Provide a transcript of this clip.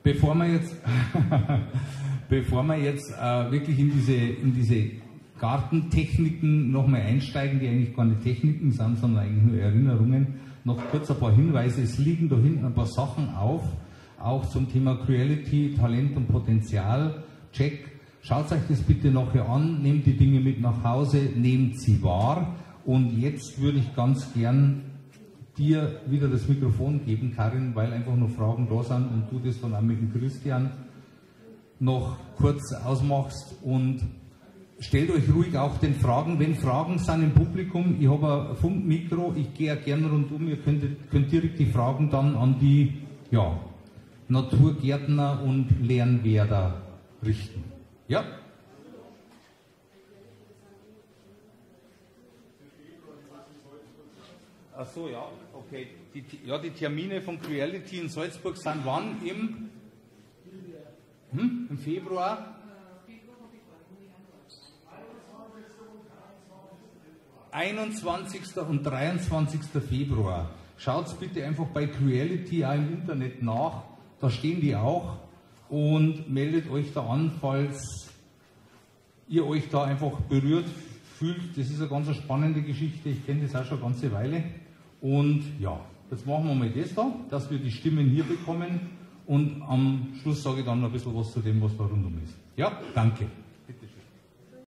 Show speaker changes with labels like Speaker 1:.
Speaker 1: Bevor wir jetzt wirklich in diese Gartentechniken nochmal einsteigen, die eigentlich keine Techniken sind, sondern eigentlich nur Erinnerungen, noch kurz ein paar Hinweise. Es liegen da hinten ein paar Sachen auf, auch zum Thema Creality, Talent und Potenzial, Check. Schaut euch das bitte nachher an, nehmt die Dinge mit nach Hause, nehmt sie wahr. Und jetzt würde ich ganz gern dir wieder das Mikrofon geben, Karin, weil einfach noch Fragen da sind und du das dann auch mit dem Christian noch kurz ausmachst. Und stellt euch ruhig auch den Fragen, wenn Fragen sind im Publikum, ich habe ein Funkmikro, ich gehe auch gerne rundum, ihr könnt direkt die Fragen dann an die Naturgärtner und Lernwerder richten. Ja? Ach so, ja, okay. Die Termine von Creality in Salzburg sind wann? Im Februar? 21. und 23. Februar. Schaut bitte einfach bei Creality auch im Internet nach, da stehen die auch, und meldet euch da an, falls ihr euch da einfach berührt fühlt. Das ist eine ganz spannende Geschichte, ich kenne das auch schon eine ganze Weile. Und ja, jetzt machen wir mal das da, dass wir die Stimmen hier bekommen, und am Schluss sage ich dann noch ein bisschen was zu dem, was da rundum ist. Ja, danke.